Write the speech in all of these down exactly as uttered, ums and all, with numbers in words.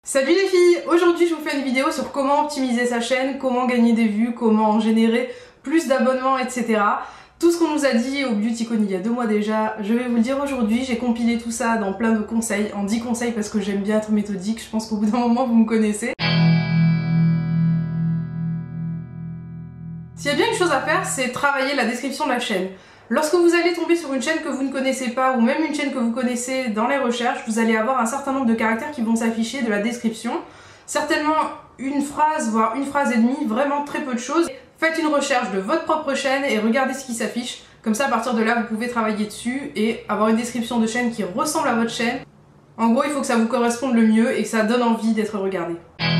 Salut les filles! Aujourd'hui je vous fais une vidéo sur comment optimiser sa chaîne, comment gagner des vues, comment générer plus d'abonnements, et cetera. Tout ce qu'on nous a dit au Beautycon il y a deux mois déjà, je vais vous le dire aujourd'hui. J'ai compilé tout ça dans plein de conseils, en dix conseils parce que j'aime bien être méthodique, je pense qu'au bout d'un moment vous me connaissez. S'il y a bien une chose à faire, c'est travailler la description de la chaîne. Lorsque vous allez tomber sur une chaîne que vous ne connaissez pas ou même une chaîne que vous connaissez dans les recherches, vous allez avoir un certain nombre de caractères qui vont s'afficher de la description. Certainement une phrase, voire une phrase et demie, vraiment très peu de choses. Faites une recherche de votre propre chaîne et regardez ce qui s'affiche. Comme ça, à partir de là, vous pouvez travailler dessus et avoir une description de chaîne qui ressemble à votre chaîne. En gros, il faut que ça vous corresponde le mieux et que ça donne envie d'être regardé.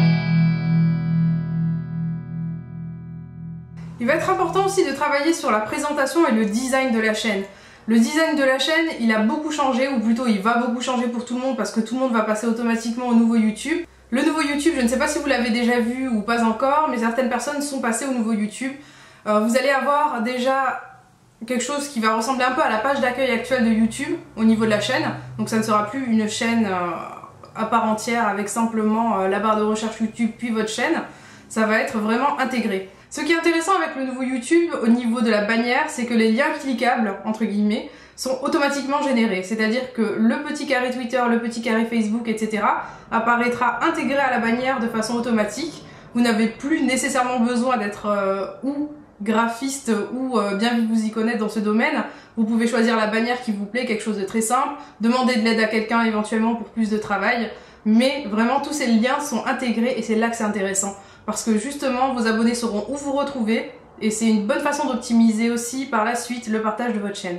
Il va être important aussi de travailler sur la présentation et le design de la chaîne. Le design de la chaîne, il a beaucoup changé, ou plutôt il va beaucoup changer pour tout le monde parce que tout le monde va passer automatiquement au nouveau YouTube. Le nouveau YouTube, je ne sais pas si vous l'avez déjà vu ou pas encore, mais certaines personnes sont passées au nouveau YouTube. Euh, vous allez avoir déjà quelque chose qui va ressembler un peu à la page d'accueil actuelle de YouTube au niveau de la chaîne. Donc ça ne sera plus une chaîne euh, à part entière avec simplement euh, la barre de recherche YouTube puis votre chaîne. Ça va être vraiment intégré. Ce qui est intéressant avec le nouveau YouTube au niveau de la bannière, c'est que les liens cliquables, entre guillemets, sont automatiquement générés. C'est-à-dire que le petit carré Twitter, le petit carré Facebook, et cetera apparaîtra intégré à la bannière de façon automatique. Vous n'avez plus nécessairement besoin d'être euh, ou graphiste ou euh, bien vous y connaître dans ce domaine. Vous pouvez choisir la bannière qui vous plaît, quelque chose de très simple, demander de l'aide à quelqu'un éventuellement pour plus de travail. Mais vraiment tous ces liens sont intégrés et c'est là que c'est intéressant. Parce que justement vos abonnés sauront où vous retrouver et c'est une bonne façon d'optimiser aussi par la suite le partage de votre chaîne.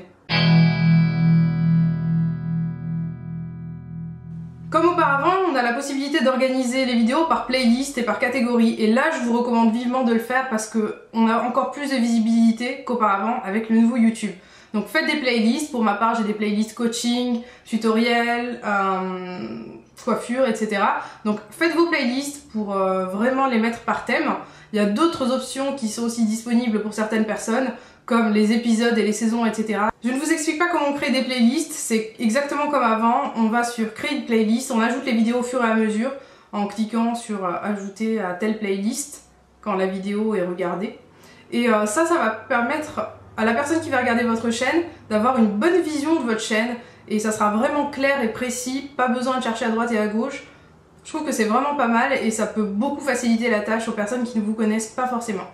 Comme auparavant, on a la possibilité d'organiser les vidéos par playlist et par catégorie et là je vous recommande vivement de le faire parce qu'on a encore plus de visibilité qu'auparavant avec le nouveau YouTube. Donc faites des playlists, pour ma part j'ai des playlists coaching, tutoriel, euh, coiffure, et cetera. Donc faites vos playlists pour euh, vraiment les mettre par thème. Il y a d'autres options qui sont aussi disponibles pour certaines personnes, comme les épisodes et les saisons, et cetera. Je ne vous explique pas comment on crée des playlists, c'est exactement comme avant. On va sur créer une playlist, on ajoute les vidéos au fur et à mesure en cliquant sur euh, ajouter à telle playlist quand la vidéo est regardée. Et euh, ça, ça va permettre à la personne qui va regarder votre chaîne d'avoir une bonne vision de votre chaîne et ça sera vraiment clair et précis, pas besoin de chercher à droite et à gauche. Je trouve que c'est vraiment pas mal et ça peut beaucoup faciliter la tâche aux personnes qui ne vous connaissent pas forcément.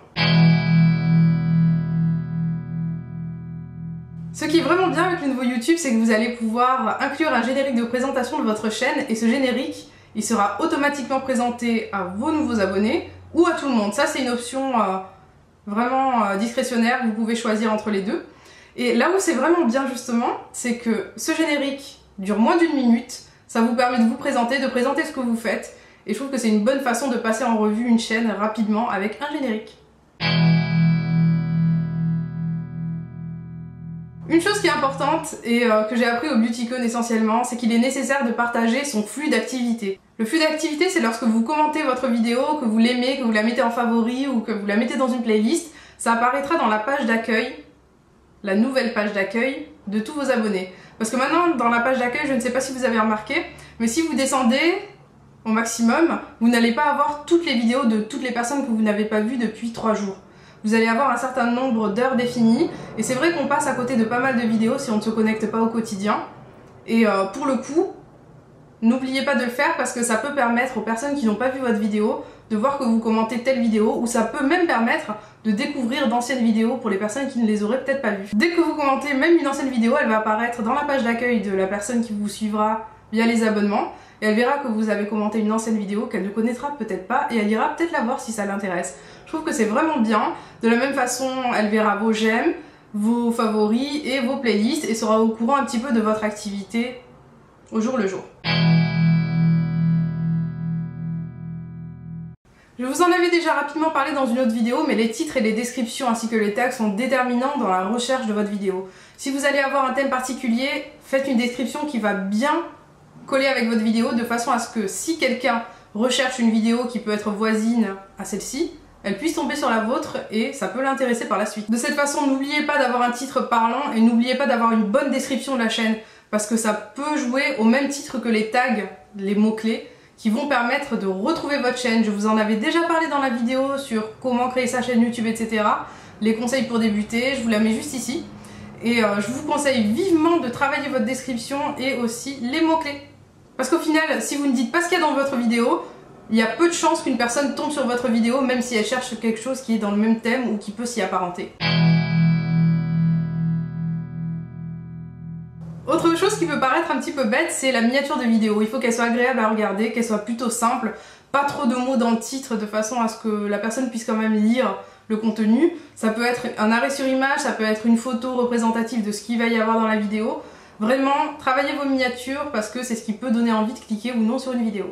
Ce qui est vraiment bien avec le nouveau YouTube, c'est que vous allez pouvoir inclure un générique de présentation de votre chaîne et ce générique, il sera automatiquement présenté à vos nouveaux abonnés ou à tout le monde. Ça, c'est une option euh, vraiment euh, discrétionnaire, vous pouvez choisir entre les deux. Et là où c'est vraiment bien justement, c'est que ce générique dure moins d'une minute, ça vous permet de vous présenter, de présenter ce que vous faites, et je trouve que c'est une bonne façon de passer en revue une chaîne rapidement avec un générique. Une chose qui est importante et euh, que j'ai appris au Beautycon essentiellement, c'est qu'il est nécessaire de partager son flux d'activité. Le flux d'activité, c'est lorsque vous commentez votre vidéo, que vous l'aimez, que vous la mettez en favori ou que vous la mettez dans une playlist, ça apparaîtra dans la page d'accueil, la nouvelle page d'accueil de tous vos abonnés. Parce que maintenant, dans la page d'accueil, je ne sais pas si vous avez remarqué, mais si vous descendez au maximum, vous n'allez pas avoir toutes les vidéos de toutes les personnes que vous n'avez pas vues depuis trois jours. Vous allez avoir un certain nombre d'heures définies, et c'est vrai qu'on passe à côté de pas mal de vidéos si on ne se connecte pas au quotidien. Et euh, pour le coup, n'oubliez pas de le faire parce que ça peut permettre aux personnes qui n'ont pas vu votre vidéo de voir que vous commentez telle vidéo, ou ça peut même permettre de découvrir d'anciennes vidéos pour les personnes qui ne les auraient peut-être pas vues. Dès que vous commentez même une ancienne vidéo, elle va apparaître dans la page d'accueil de la personne qui vous suivra via les abonnements, et elle verra que vous avez commenté une ancienne vidéo qu'elle ne connaîtra peut-être pas, et elle ira peut-être la voir si ça l'intéresse. Je trouve que c'est vraiment bien. De la même façon, elle verra vos j'aime, vos favoris et vos playlists, et sera au courant un petit peu de votre activité au jour le jour. Je vous en avais déjà rapidement parlé dans une autre vidéo, mais les titres et les descriptions ainsi que les tags sont déterminants dans la recherche de votre vidéo. Si vous allez avoir un thème particulier, faites une description qui va bien coller avec votre vidéo de façon à ce que si quelqu'un recherche une vidéo qui peut être voisine à celle-ci, elle puisse tomber sur la vôtre et ça peut l'intéresser par la suite. De cette façon, n'oubliez pas d'avoir un titre parlant et n'oubliez pas d'avoir une bonne description de la chaîne parce que ça peut jouer au même titre que les tags, les mots-clés, qui vont permettre de retrouver votre chaîne. Je vous en avais déjà parlé dans la vidéo sur comment créer sa chaîne YouTube, et cetera. Les conseils pour débuter, je vous la mets juste ici. Et euh, je vous conseille vivement de travailler votre description et aussi les mots-clés. Parce qu'au final, si vous ne dites pas ce qu'il y a dans votre vidéo, il y a peu de chances qu'une personne tombe sur votre vidéo, même si elle cherche quelque chose qui est dans le même thème ou qui peut s'y apparenter. Autre chose qui peut paraître un petit peu bête, c'est la miniature de vidéo. Il faut qu'elle soit agréable à regarder, qu'elle soit plutôt simple, pas trop de mots dans le titre de façon à ce que la personne puisse quand même lire le contenu. Ça peut être un arrêt sur image, ça peut être une photo représentative de ce qu'il va y avoir dans la vidéo. Vraiment, travaillez vos miniatures parce que c'est ce qui peut donner envie de cliquer ou non sur une vidéo.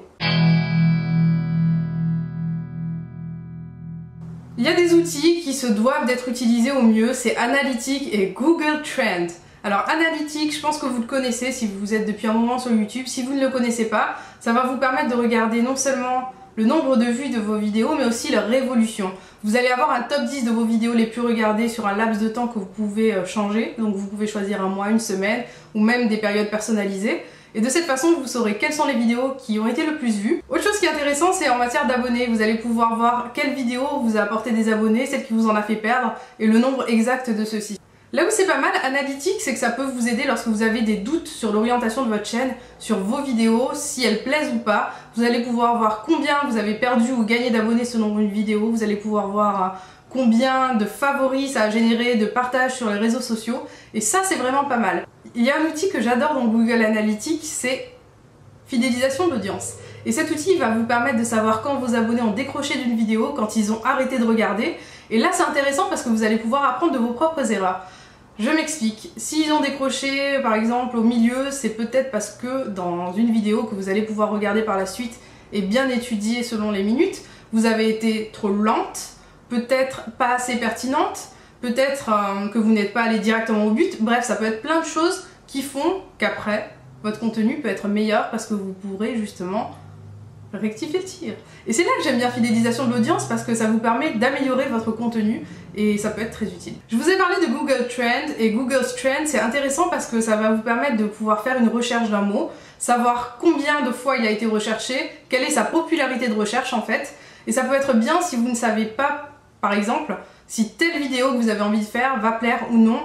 Il y a des outils qui se doivent d'être utilisés au mieux, c'est Analytics et Google Trends. Alors Analytics, je pense que vous le connaissez si vous êtes depuis un moment sur YouTube. Si vous ne le connaissez pas, ça va vous permettre de regarder non seulement le nombre de vues de vos vidéos, mais aussi leur révolution. Vous allez avoir un top dix de vos vidéos les plus regardées sur un laps de temps que vous pouvez changer. Donc vous pouvez choisir un mois, une semaine, ou même des périodes personnalisées. Et de cette façon, vous saurez quelles sont les vidéos qui ont été le plus vues. Autre chose qui est intéressant, c'est en matière d'abonnés. Vous allez pouvoir voir quelle vidéo vous a apporté des abonnés, celle qui vous en a fait perdre, et le nombre exact de ceux-ci. Là où c'est pas mal, Analytics, c'est que ça peut vous aider lorsque vous avez des doutes sur l'orientation de votre chaîne, sur vos vidéos, si elles plaisent ou pas. Vous allez pouvoir voir combien vous avez perdu ou gagné d'abonnés selon une vidéo. Vous allez pouvoir voir combien de favoris ça a généré, de partages sur les réseaux sociaux. Et ça, c'est vraiment pas mal. Il y a un outil que j'adore dans Google Analytics, c'est fidélisation d'audience. Et cet outil va vous permettre de savoir quand vos abonnés ont décroché d'une vidéo, quand ils ont arrêté de regarder. Et là, c'est intéressant parce que vous allez pouvoir apprendre de vos propres erreurs. Je m'explique. S'ils ont décroché, par exemple, au milieu, c'est peut-être parce que dans une vidéo que vous allez pouvoir regarder par la suite et bien étudier selon les minutes, vous avez été trop lente, peut-être pas assez pertinente, peut-être euh, que vous n'êtes pas allé directement au but. Bref, ça peut être plein de choses qui font qu'après, votre contenu peut être meilleur parce que vous pourrez justement rectifier le tir. Et c'est là que j'aime bien fidélisation de l'audience parce que ça vous permet d'améliorer votre contenu et ça peut être très utile. Je vous ai parlé de Google Trends et Google Trends, c'est intéressant parce que ça va vous permettre de pouvoir faire une recherche d'un mot, savoir combien de fois il a été recherché, quelle est sa popularité de recherche en fait. Et ça peut être bien si vous ne savez pas, par exemple, si telle vidéo que vous avez envie de faire va plaire ou non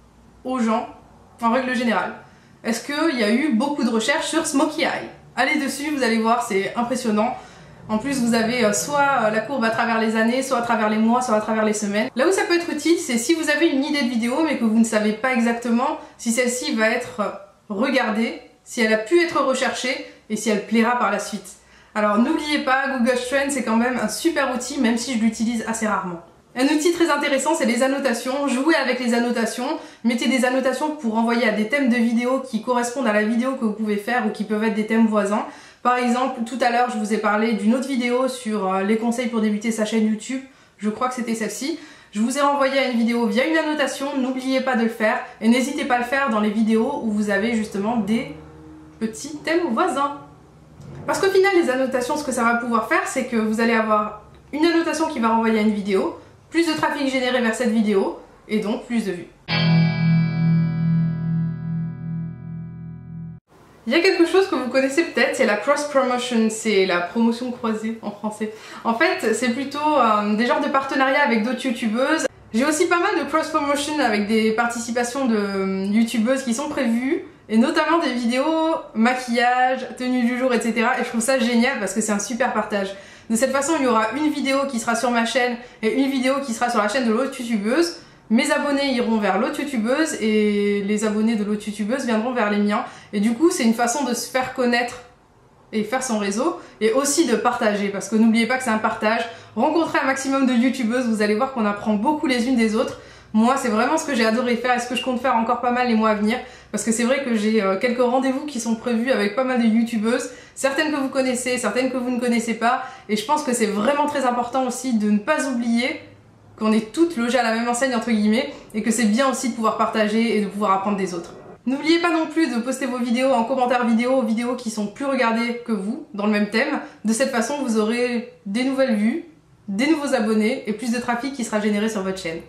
aux gens en règle générale. Est-ce qu'il y a eu beaucoup de recherches sur Smokey Eye? Allez dessus, vous allez voir, c'est impressionnant. En plus, vous avez soit la courbe à travers les années, soit à travers les mois, soit à travers les semaines. Là où ça peut être utile, c'est si vous avez une idée de vidéo, mais que vous ne savez pas exactement si celle-ci va être regardée, si elle a pu être recherchée et si elle plaira par la suite. Alors n'oubliez pas, Google Trends, c'est quand même un super outil, même si je l'utilise assez rarement. Un outil très intéressant, c'est les annotations. Jouez avec les annotations. Mettez des annotations pour envoyer à des thèmes de vidéos qui correspondent à la vidéo que vous pouvez faire ou qui peuvent être des thèmes voisins. Par exemple, tout à l'heure, je vous ai parlé d'une autre vidéo sur les conseils pour débuter sa chaîne YouTube. Je crois que c'était celle-ci. Je vous ai renvoyé à une vidéo via une annotation. N'oubliez pas de le faire. Et n'hésitez pas à le faire dans les vidéos où vous avez justement des petits thèmes voisins. Parce qu'au final, les annotations, ce que ça va pouvoir faire, c'est que vous allez avoir une annotation qui va renvoyer à une vidéo, plus de trafic généré vers cette vidéo, et donc plus de vues. Il y a quelque chose que vous connaissez peut-être, c'est la cross-promotion, c'est la promotion croisée en français. En fait, c'est plutôt euh, des genres de partenariats avec d'autres youtubeuses. J'ai aussi pas mal de cross-promotion avec des participations de euh, youtubeuses qui sont prévues, et notamment des vidéos maquillage, tenue du jour, et cetera. Et je trouve ça génial parce que c'est un super partage. De cette façon, il y aura une vidéo qui sera sur ma chaîne et une vidéo qui sera sur la chaîne de l'autre youtubeuse. Mes abonnés iront vers l'autre youtubeuse et les abonnés de l'autre youtubeuse viendront vers les miens. Et du coup, c'est une façon de se faire connaître et faire son réseau et aussi de partager parce que n'oubliez pas que c'est un partage. Rencontrez un maximum de youtubeuses, vous allez voir qu'on apprend beaucoup les unes des autres. Moi, c'est vraiment ce que j'ai adoré faire et ce que je compte faire encore pas mal les mois à venir. Parce que c'est vrai que j'ai euh, quelques rendez-vous qui sont prévus avec pas mal de youtubeuses. Certaines que vous connaissez, certaines que vous ne connaissez pas. Et je pense que c'est vraiment très important aussi de ne pas oublier qu'on est toutes logées à la même enseigne entre guillemets. Et que c'est bien aussi de pouvoir partager et de pouvoir apprendre des autres. N'oubliez pas non plus de poster vos vidéos en commentaire vidéo aux vidéos qui sont plus regardées que vous, dans le même thème. De cette façon, vous aurez des nouvelles vues, des nouveaux abonnés et plus de trafic qui sera généré sur votre chaîne.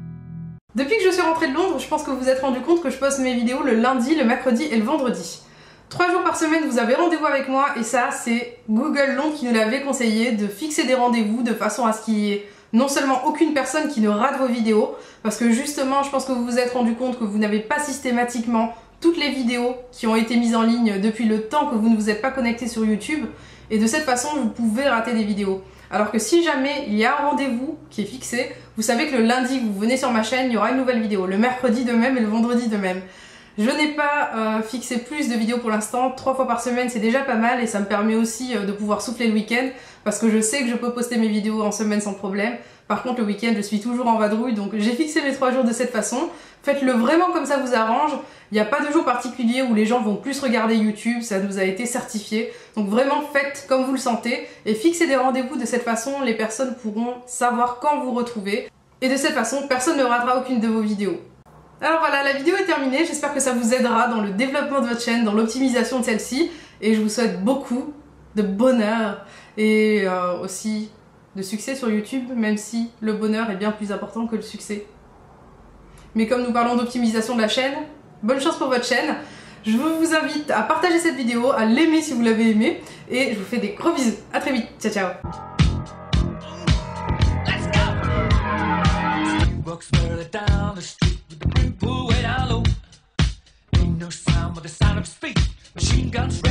Depuis que je suis rentrée de Londres, je pense que vous vous êtes rendu compte que je poste mes vidéos le lundi, le mercredi et le vendredi. Trois jours par semaine, vous avez rendez-vous avec moi et ça, c'est Google Londres qui nous l'avait conseillé de fixer des rendez-vous de façon à ce qu'il y ait non seulement aucune personne qui ne rate vos vidéos, parce que justement, je pense que vous vous êtes rendu compte que vous n'avez pas systématiquement toutes les vidéos qui ont été mises en ligne depuis le temps que vous ne vous êtes pas connecté sur YouTube et de cette façon, vous pouvez rater des vidéos. Alors que si jamais il y a un rendez-vous qui est fixé, vous savez que le lundi, vous venez sur ma chaîne, il y aura une nouvelle vidéo, le mercredi de même et le vendredi de même. Je n'ai pas euh, fixé plus de vidéos pour l'instant, trois fois par semaine c'est déjà pas mal et ça me permet aussi euh, de pouvoir souffler le week-end parce que je sais que je peux poster mes vidéos en semaine sans problème. Par contre le week-end je suis toujours en vadrouille donc j'ai fixé mes trois jours de cette façon. Faites-le vraiment comme ça vous arrange, il n'y a pas de jour particulier où les gens vont plus regarder YouTube, ça nous a été certifié. Donc vraiment faites comme vous le sentez et fixez des rendez-vous de cette façon, les personnes pourront savoir quand vous retrouvez et de cette façon personne ne ratera aucune de vos vidéos. Alors voilà, la vidéo est terminée, j'espère que ça vous aidera dans le développement de votre chaîne, dans l'optimisation de celle-ci et je vous souhaite beaucoup de bonheur et euh, aussi de succès sur YouTube, même si le bonheur est bien plus important que le succès. Mais comme nous parlons d'optimisation de la chaîne, bonne chance pour votre chaîne. Je vous invite à partager cette vidéo, à l'aimer si vous l'avez aimée et je vous fais des gros bisous. À très vite, ciao ciao. With the brim pulled way down low. Ain't no sound but the sound of speed. Machine guns.